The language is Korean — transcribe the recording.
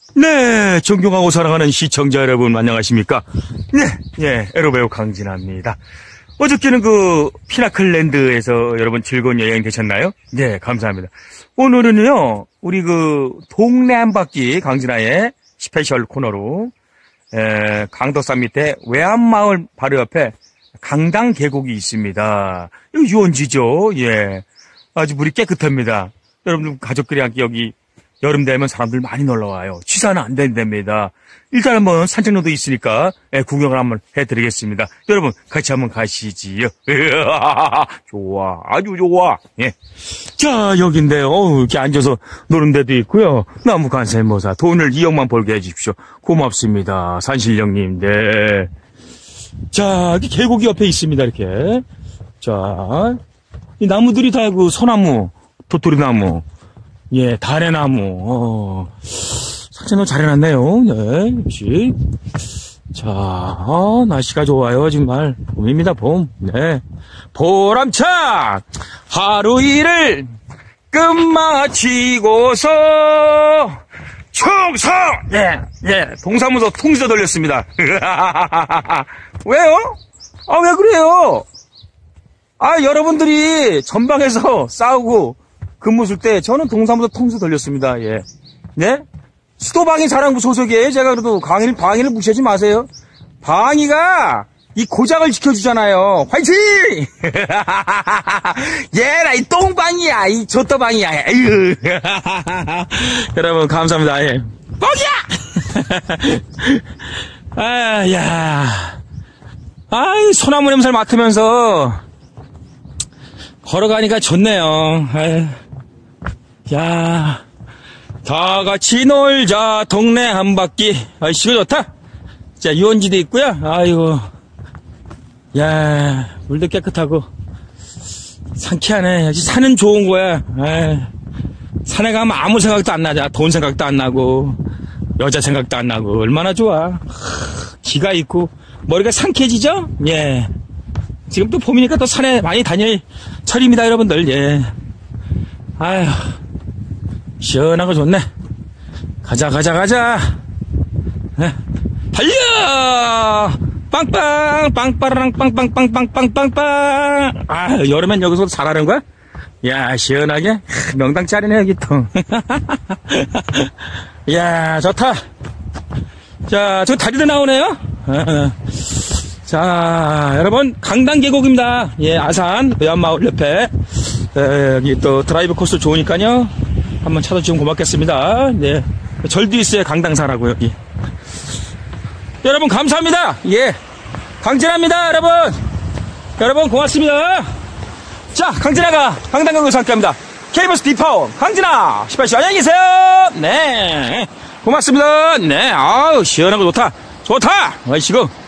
네, 존경하고 사랑하는 시청자 여러분 안녕하십니까? 네, 에로배우 강진아입니다. 어저께는 그 피나클랜드에서 여러분 즐거운 여행 되셨나요? 네, 감사합니다. 오늘은요, 우리 그 동네 한 바퀴 강진아의 스페셜 코너로 강덕산 밑에 외암마을 바로 옆에 강당 계곡이 있습니다. 이거 유원지죠. 예, 아주 물이 깨끗합니다. 여러분들 가족들이 함께 여기 여름 되면 사람들 많이 놀러와요. 취사는 안 된답니다. 일단 한번 산책로도 있으니까 구경을 한번 해드리겠습니다. 여러분 같이 한번 가시지요. 좋아, 아주 좋아. 예. 자, 여긴데요. 이렇게 앉아서 노는 데도 있고요. 나무 간세모사 돈을 2억만 벌게 해주십시오. 고맙습니다, 산신령님. 네. 자, 이렇게 계곡이 옆에 있습니다. 이렇게. 자, 이 나무들이 다 그 소나무, 도토리나무. 예, 다래나무, 산책로 잘 해놨네요. 네, 역시. 자, 날씨가 좋아요. 정말. 봄입니다, 봄. 네. 보람차! 하루 일을 끝마치고서, 충성! 예, 동사무소 통지서 돌렸습니다. 왜요? 왜 그래요? 여러분들이 전방에서 싸우고, 근무 쓸 때 저는 동사무소 통지서 돌렸습니다. 예. 네? 수도방위 자랑부 소속이에요. 제가 그래도 방위를 무시하지 마세요. 방위가 이 고장을 지켜주잖아요. 화이팅! 얘라 이 똥방이야. 이 조떠방이야. 여러분 감사합니다. 예. 뻥이야! 야. 이 소나무 냄새를 맡으면서 걸어가니까 좋네요. 야, 다 같이 놀자, 동네 한 바퀴. 시가 좋다. 자, 유원지도 있고요. 아이고, 야, 물도 깨끗하고, 상쾌하네. 역시 산은 좋은 거야. 산에 가면 아무 생각도 안 나자. 돈 생각도 안 나고, 여자 생각도 안 나고, 얼마나 좋아. 기가 있고, 머리가 상쾌해지죠? 예. 지금 또 봄이니까 또 산에 많이 다닐 철입니다, 여러분들. 예. 아휴, 시원하고 좋네. 가자. 예. 달려! 빵빵! 빵빠랑 빵빵빵빵빵빵빵빵! 여름엔 여기서 잘하는 거야? 야, 시원하게? 명당 짜리네, 여기 또. 야, 좋다. 자, 저 다리도 나오네요? 자, 여러분, 강당 계곡입니다. 예, 아산, 외암마을 옆에. 여기 또 드라이브 코스 좋으니까요. 한번 찾아주시면 고맙겠습니다. 네. 절도 있어요, 강당사라고, 여기. 여러분, 감사합니다. 예. 강진아입니다, 여러분. 여러분, 고맙습니다. 자, 강진아가 강당 계곡에서 함께 합니다. KBS 디파워, 강진아, 스페셜 안녕히 계세요. 네. 고맙습니다. 네. 아우, 시원하고 좋다. 아이씨고.